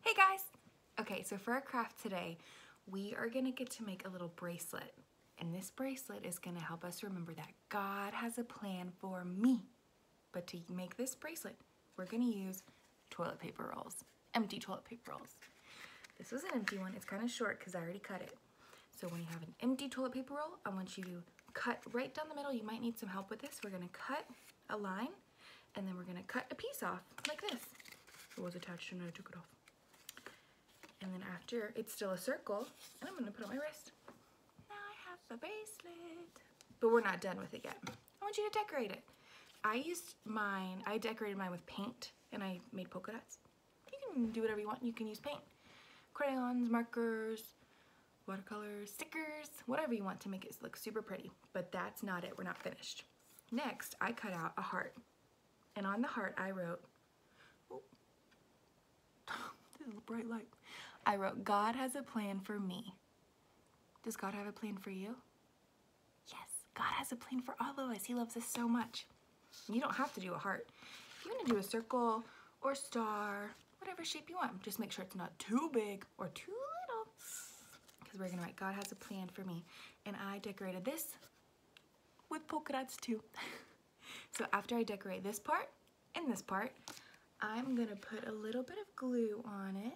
Hey guys! Okay, so for our craft today, we are gonna get to make a little bracelet. And this bracelet is gonna help us remember that God has a plan for me. But to make this bracelet, we're gonna use toilet paper rolls, empty toilet paper rolls. This was an empty one. It's kind of short because I already cut it. So when you have an empty toilet paper roll, I want you to cut right down the middle. You might need some help with this. We're gonna cut a line and then we're gonna cut a piece off like this. It was attached and I took it off. And then after, it's still a circle, and I'm gonna put it on my wrist. Now I have a bracelet. But we're not done with it yet. I want you to decorate it. I decorated mine with paint, and I made polka dots. You can do whatever you want. You can use paint. Crayons, markers, watercolors, stickers, whatever you want to make it look super pretty. But that's not it, we're not finished. Next, I cut out a heart. And on the heart, I wrote, oh, this is a bright light. I wrote, God has a plan for me. Does God have a plan for you? Yes, God has a plan for all of us. He loves us so much. You don't have to do a heart. If you want to do a circle or star, whatever shape you want, just make sure it's not too big or too little. Because we're going to write, God has a plan for me. And I decorated this with polka dots too. So after I decorate this part and this part, I'm going to put a little bit of glue on it.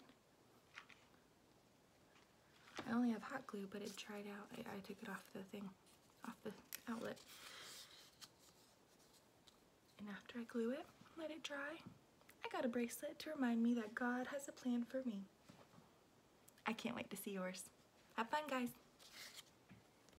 I only have hot glue, but it dried out. I took it off the thing, off the outlet. And after I glue it, let it dry, I got a bracelet to remind me that God has a plan for me. I can't wait to see yours. Have fun, guys.